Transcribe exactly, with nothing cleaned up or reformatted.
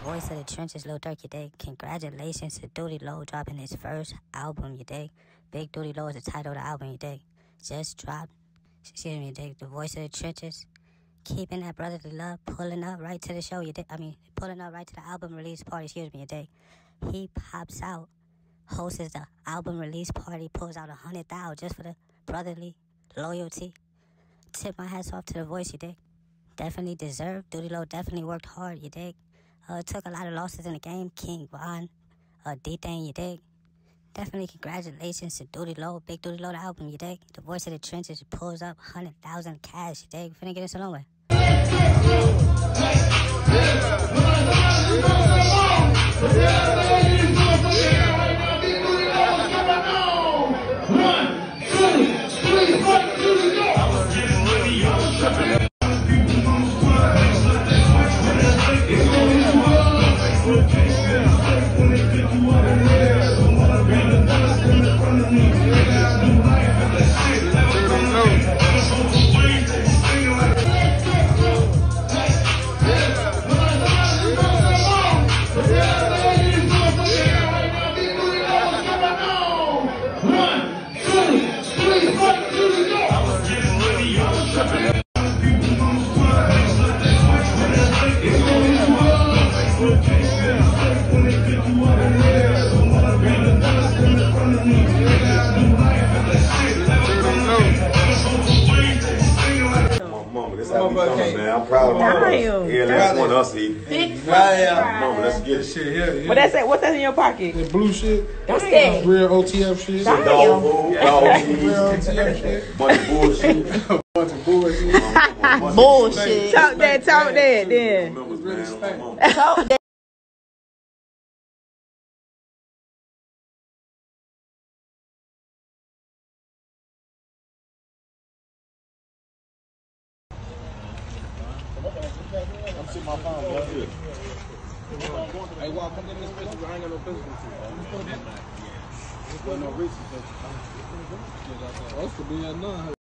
voice of the trenches, Lil Durk, you dig? Congratulations to Doody Lo dropping his first album, you dig? Big Doody Lo is the title of the album, you dig? Just dropped, excuse me, you dig? The voice of the trenches, keeping that brotherly love, pulling up right to the show, you dig? I mean, pulling up right to the album release party, excuse me, you dig? He pops out, hosts the album release party, pulls out a hundred thousand just for the brotherly loyalty. Tip my hats off to the voice, you dig? Definitely deserved. Doody Lo definitely worked hard, you dig? Uh, took a lot of losses in the game. King Von, uh, D-Thing, you dig? Definitely congratulations to Doody Lo. Big Doody Lo, the album, you dig? The voice of the trenches pulls up one hundred thousand cash, you dig? Finna get this along with. Man, I'm proud of my Yeah, that's one of us eat. Big fire. Mama, let's get it. Shit, yeah, yeah. What that's that? What's that in your pocket? That blue shit. What's that? Real O T F shit. Dog food, dog cheese. Real O T F shit. Bunch of bullshit. Bunch of bullshit. Bullshit. Talk that, talk that, then. Talk that. I'm sitting my phone, bro. Hey, Walt, come get this picture. I ain't got no picture with you. There's no reason. Supposed to be a nun.